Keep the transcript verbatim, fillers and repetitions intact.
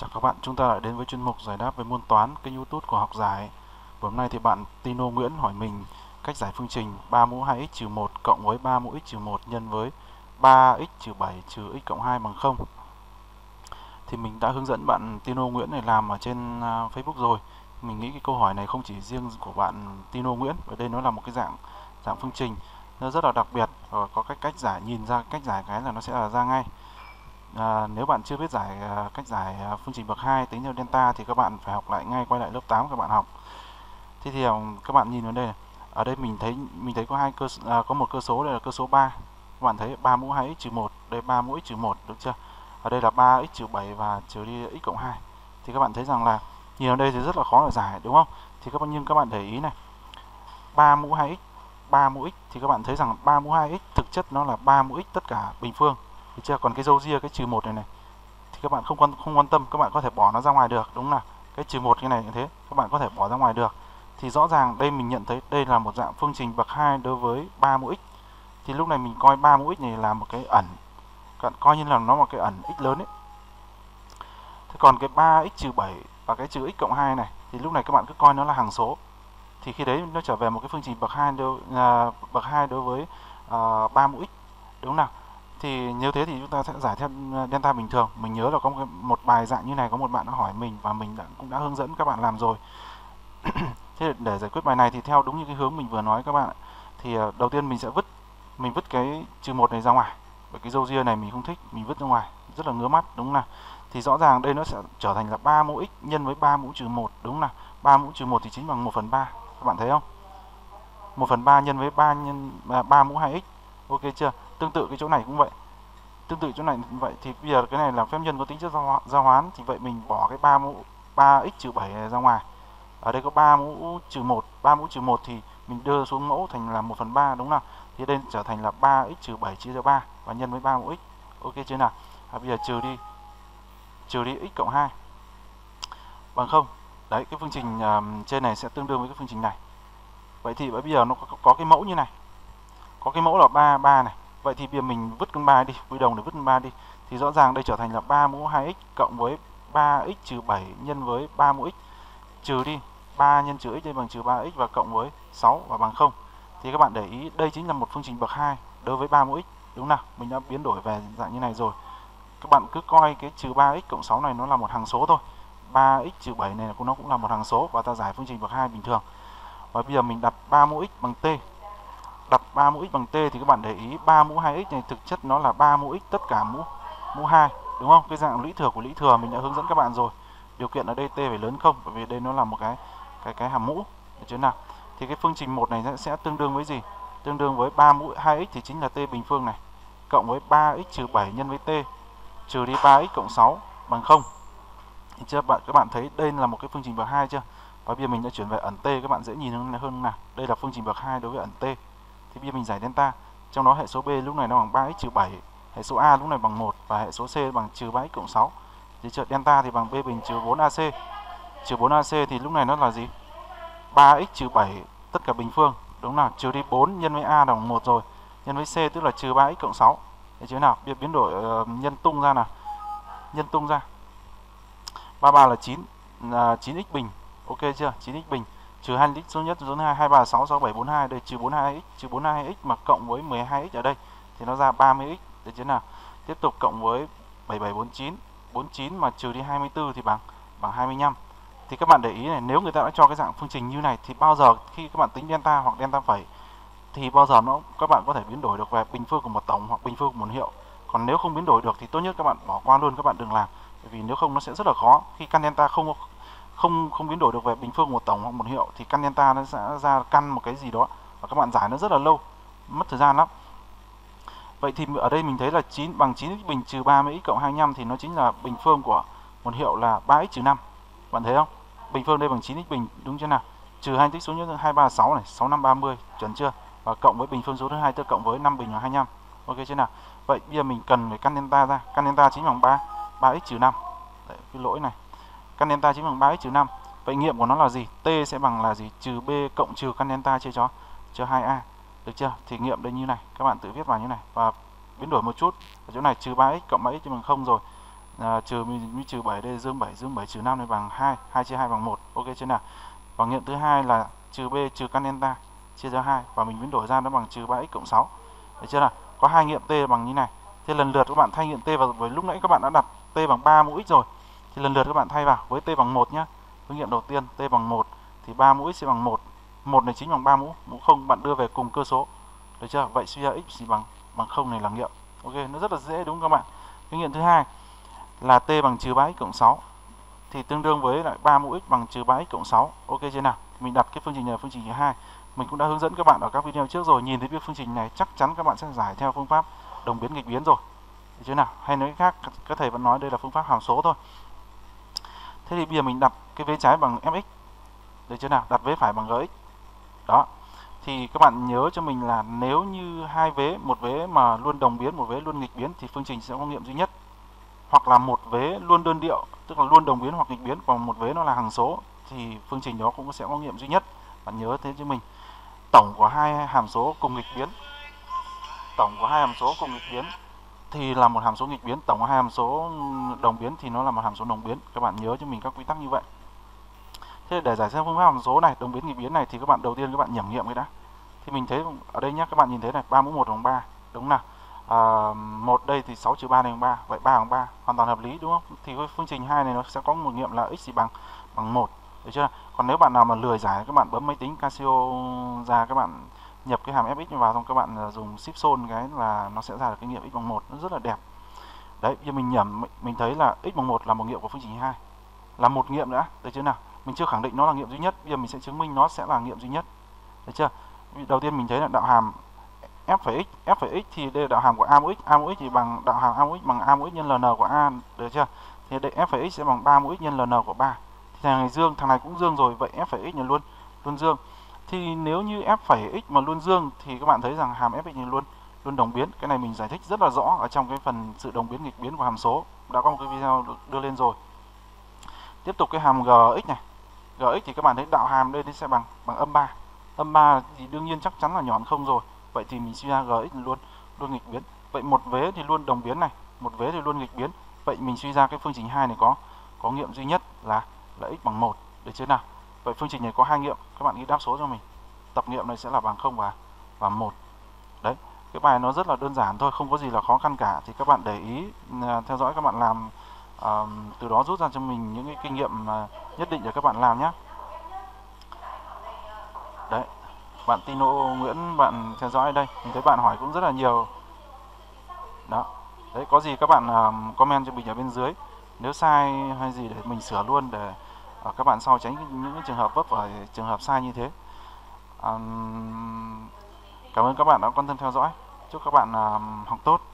Chào các bạn, chúng ta lại đến với chuyên mục giải đáp về môn toán kênh YouTube của Học Giải. Và hôm nay thì bạn Tino Nguyễn hỏi mình cách giải phương trình ba mũ hai x trừ một cộng với ba mũ x trừ một nhân với ba x trừ bảy trừ x cộng hai bằng không. Thì mình đã hướng dẫn bạn Tino Nguyễn này làm ở trên uh, Facebook rồi. Mình nghĩ cái câu hỏi này không chỉ riêng của bạn Tino Nguyễn, ở đây nó là một cái dạng dạng phương trình nó rất là đặc biệt và có cách cách giải, nhìn ra cách giải cái là nó sẽ là ra ngay. À, nếu bạn chưa biết giải à, cách giải à, phương trình bậc hai tính theo delta thì các bạn phải học lại ngay, quay lại lớp tám các bạn học. Thế thì à, các bạn nhìn vào đây này. Ở đây mình thấy mình thấy có hai cơ à, có một cơ số, đây là cơ số ba. Các bạn thấy ba mũ hai x trừ một, đây ba mũ x trừ một, được chưa? Ở đây là ba x trừ bảy và trừ đi x cộng hai. Thì các bạn thấy rằng là nhìn vào đây thì rất là khó để giải, đúng không? Thì các bạn nhưng các bạn để ý này. ba mũ hai x, ba mũ x thì các bạn thấy rằng ba mũ hai x thực chất nó là ba mũ x tất cả bình phương. Được chưa? Còn cái dâu ria cái trừ một này này thì các bạn không quan không quan tâm, các bạn có thể bỏ nó ra ngoài được, đúng không nào? Cái trừ một cái này như thế, các bạn có thể bỏ ra ngoài được. Thì rõ ràng đây mình nhận thấy đây là một dạng phương trình bậc hai đối với ba mũ x. Thì lúc này mình coi ba mũ x này là một cái ẩn, coi như là nó một cái ẩn x lớn ấy. Thế còn cái ba x trừ bảy và cái trừ x cộng hai này thì lúc này các bạn cứ coi nó là hằng số. Thì khi đấy nó trở về một cái phương trình bậc hai đối uh, bậc hai đối với uh, ba mũ x, đúng không nào? Thì như thế thì chúng ta sẽ giải theo delta bình thường. Mình nhớ là có một, một bài dạng như này, có một bạn đã hỏi mình và mình đã, cũng đã hướng dẫn các bạn làm rồi. Thế để giải quyết bài này thì theo đúng như cái hướng mình vừa nói các bạn ạ. Thì uh, đầu tiên mình sẽ vứt mình vứt cái trừ một này ra ngoài, bởi cái râu ria này mình không thích, mình vứt ra ngoài rất là ngứa mắt, đúng không nào? Thì rõ ràng đây nó sẽ trở thành là ba mũ x nhân với ba mũ trừ một, đúng không nào? ba mũ trừ một thì chính bằng một phần ba, các bạn thấy không? một phần ba nhân với ba nhân à, ba mũ hai x. Ok chưa? Tương tự cái chỗ này cũng vậy. Tương tự chỗ này cũng vậy. Thì bây giờ cái này là phép nhân có tính chất gia hoán, thì vậy mình bỏ cái ba mũ ba x trừ bảy này ra ngoài. Ở đây có ba mũ trừ một, ba mũ trừ một thì mình đưa xuống mẫu thành là một phần ba, đúng không nào? Thì đây trở thành là ba x trừ bảy chia cho ba và nhân với ba mũ x. Ok chưa nào? À, bây giờ trừ đi trừ đi x cộng hai bằng không. Đấy, cái phương trình uh, trên này sẽ tương đương với cái phương trình này. Vậy thì bây giờ nó có, có cái mẫu như này. Có cái mẫu là ba, ba này. Vậy thì bây giờ mình vứt con ba đi, quy đồng để vứt con ba đi. Thì rõ ràng đây trở thành là ba mũ hai x cộng với ba x trừ bảy nhân với ba mũ x. Trừ đi ba nhân trừ x đây bằng trừ ba x và cộng với sáu và bằng không. Thì các bạn để ý đây chính là một phương trình bậc hai đối với ba mũ x, đúng nào? Mình đã biến đổi về dạng như này rồi. Các bạn cứ coi cái trừ ba x cộng sáu này nó là một hằng số thôi. ba x trừ bảy này nó cũng là một hằng số và ta giải phương trình bậc hai bình thường. Và bây giờ mình đặt ba mũ x bằng t. Đặt ba mũ x bằng t thì các bạn để ý ba mũ hai x này thực chất nó là ba mũ x tất cả mũ mũ hai, đúng không? Cái dạng lũy thừa của lũy thừa mình đã hướng dẫn các bạn rồi. Điều kiện ở đây t phải lớn không, bởi vì đây nó là một cái cái cái hàm mũ, được chưa nào? Thì cái phương trình một này sẽ tương đương với gì? Tương đương với ba mũ hai x thì chính là t bình phương này, cộng với ba x trừ bảy nhân với t trừ đi ba x cộng sáu bằng không. Thì chưa bạn các bạn thấy đây là một cái phương trình bậc hai chưa? Và bây giờ mình đã chuyển về ẩn t, các bạn dễ nhìn hơn, hơn nào. Đây là phương trình bậc hai đối với ẩn t. Thì bây giờ mình giải delta. Trong đó hệ số b lúc này nó bằng ba x trừ bảy, hệ số a lúc này bằng một và hệ số c bằng trừ ba x cộng sáu. Thì chợt delta thì bằng b bình trừ bốn a c. Trừ bốn a c thì lúc này nó là gì? ba x trừ bảy tất cả bình phương, đúng nào? Trừ đi bốn nhân với a bằng một rồi. Nhân với c tức là trừ ba x cộng sáu. Thế chứ nào? Biết biến đổi uh, nhân tung ra nào. Nhân tung ra. ba mươi ba là chín, là chín x bình. Ok chưa? chín x bình trừ hai x số nhất số hai, hai ba sáu sáu bảy bốn hai, đây trừ bốn mươi hai x, trừ bốn mươi hai x mà cộng với mười hai x ở đây thì nó ra ba mươi x, được chưa nào? Tiếp tục cộng với bảy bảy bốn chín, bốn mươi chín mà trừ đi hai mươi tư thì bằng bằng hai mươi lăm. Thì các bạn để ý này, nếu người ta đã cho cái dạng phương trình như này thì bao giờ khi các bạn tính delta hoặc delta phẩy thì bao giờ nó các bạn có thể biến đổi được về bình phương của một tổng hoặc bình phương của một hiệu. Còn nếu không biến đổi được thì tốt nhất các bạn bỏ qua luôn, các bạn đừng làm. Bởi vì nếu không nó sẽ rất là khó. Khi căn delta không không không biến đổi được về bình phương một tổng hoặc một hiệu thì căn delta nó sẽ ra căn một cái gì đó và các bạn giải nó rất là lâu, mất thời gian lắm. Vậy thì ở đây mình thấy là chín bằng chín x bình trừ ba mươi x cộng hai mươi lăm thì nó chính là bình phương của một hiệu là ba x trừ năm. Bạn thấy không? Bình phương đây bằng chín x bình, đúng chưa nào? Trừ hai tích số nhất hai ba sáu này, sáu năm ba mươi, chuẩn chưa? Và cộng với bình phương số thứ hai tức cộng với năm bình là hai mươi lăm. Ok chưa nào? Vậy bây giờ mình cần phải căn delta ra. Căn delta chính bằng ba, ba x trừ năm. Đấy, cái lỗi này. Căn delta chính bằng ba x trừ năm. Vậy nghiệm của nó là gì? T sẽ bằng là gì? Trừ b cộng trừ căn delta chia cho cho hai a. Được chưa? Thì nghiệm đây như này, các bạn tự viết vào như này và biến đổi một chút. Ở chỗ này trừ ba x cộng ba x bằng không rồi. À, trừ mình trừ bảy đây, dương bảy, dương bảy trừ năm này bằng hai, hai chia hai bằng một. Ok chưa nào? Và nghiệm thứ hai là trừ b trừ căn delta chia cho hai và mình biến đổi ra nó bằng trừ ba x cộng sáu. Được chưa nào? Có hai nghiệm t bằng như này. Thế lần lượt các bạn thay nghiệm t vào, với lúc nãy các bạn đã đặt t bằng ba mũ x rồi. Thì lần lượt các bạn thay vào với t bằng một nhá. Phương nghiệm đầu tiên t bằng một thì ba mũ x sẽ bằng một. một này chính bằng ba mũ, mũ không bạn đưa về cùng cơ số. Được chưa? Vậy suy ra x thì bằng bằng không này là nghiệm. Ok, nó rất là dễ đúng không các bạn? Phương nghiệm thứ hai là t bằng trừ ba x cộng sáu thì tương đương với lại ba mũ x bằng trừ ba x cộng sáu. Ok chưa nào? Mình đặt cái phương trình này là phương trình thứ hai. Mình cũng đã hướng dẫn các bạn ở các video trước rồi, nhìn thấy cái phương trình này chắc chắn các bạn sẽ giải theo phương pháp đồng biến nghịch biến rồi. Được chưa nào? Hay nói khác, các thầy vẫn nói đây là phương pháp hàm số thôi. Thế thì bây giờ mình đặt cái vế trái bằng fx. Được chưa nào? Đặt vế phải bằng gx. Đó. Thì các bạn nhớ cho mình là nếu như hai vế, một vế mà luôn đồng biến, một vế luôn nghịch biến thì phương trình sẽ có nghiệm duy nhất. Hoặc là một vế luôn đơn điệu, tức là luôn đồng biến hoặc nghịch biến, còn một vế nó là hằng số thì phương trình đó cũng sẽ có nghiệm duy nhất. Bạn nhớ thế cho mình. Tổng của hai hàm số cùng nghịch biến, tổng của hai hàm số cùng nghịch biến thì là một hàm số nghịch biến, tổng của hai hàm số đồng biến thì nó là một hàm số đồng biến. Các bạn nhớ cho mình các quy tắc như vậy. Thế để giải xem phương pháp hàm số này, đồng biến nghịch biến này thì các bạn đầu tiên các bạn nhẩm nghiệm cái đã. Thì mình thấy ở đây nhá, các bạn nhìn thấy này, ba mũ một bằng ba, đúng nào? À, một đây thì sáu trừ ba này bằng ba, vậy ba bằng ba, hoàn toàn hợp lý đúng không? Thì cái phương trình hai này nó sẽ có một nghiệm là x thì bằng bằng một, được chưa? Còn nếu bạn nào mà lười giải, các bạn bấm máy tính Casio ra, các bạn nhập cái hàm fx vào, xong các bạn dùng shift sol cái là nó sẽ ra được cái nghiệm x bằng một, nó rất là đẹp. Đấy, bây giờ mình nhẩm mình thấy là x bằng một là một nghiệm của phương trình hai, là một nghiệm nữa, được chưa nào? Mình chưa khẳng định nó là nghiệm duy nhất, bây giờ mình sẽ chứng minh nó sẽ là nghiệm duy nhất. Được chưa? Đầu tiên mình thấy là đạo hàm f phẩy x, f phẩy x thì đây là đạo hàm của a mũ x, a mũ x thì bằng đạo hàm a mũ x bằng a mũ x nhân ln của a, được chưa? Thì đây f phẩy x sẽ bằng ba mũ x nhân ln của ba. Thì thằng này dương, thằng này cũng dương rồi, vậy f phẩy x là luôn luôn dương. Thì nếu như f phẩy x mà luôn dương thì các bạn thấy rằng hàm fx là luôn luôn đồng biến. Cái này mình giải thích rất là rõ ở trong cái phần sự đồng biến nghịch biến của hàm số, đã có một cái video đưa lên rồi. Tiếp tục cái hàm gx này, gx thì các bạn thấy đạo hàm đây sẽ bằng bằng âm ba. Âm ba thì đương nhiên chắc chắn là nhọn không rồi. Vậy thì mình suy ra gx luôn luôn nghịch biến. Vậy một vế thì luôn đồng biến này, một vế thì luôn nghịch biến. Vậy mình suy ra cái phương trình hai này có có nghiệm duy nhất là là x bằng một, được chưa nào? Vậy phương trình này có hai nghiệm, các bạn ghi đáp số cho mình. Tập nghiệm này sẽ là bằng không và và một. Đấy, cái bài nó rất là đơn giản thôi, không có gì là khó khăn cả, thì các bạn để ý theo dõi, các bạn làm uh, từ đó rút ra cho mình những cái kinh nghiệm uh, nhất định để các bạn làm nhé. Đấy, bạn Tino Nguyễn, bạn theo dõi đây, mình thấy bạn hỏi cũng rất là nhiều. Đó, đấy, có gì các bạn uh, comment cho mình ở bên dưới, nếu sai hay gì để mình sửa luôn, để uh, các bạn sau tránh những cái trường hợp vấp ở trường hợp sai như thế. Um, cảm ơn các bạn đã quan tâm theo dõi, chúc các bạn uh, học tốt.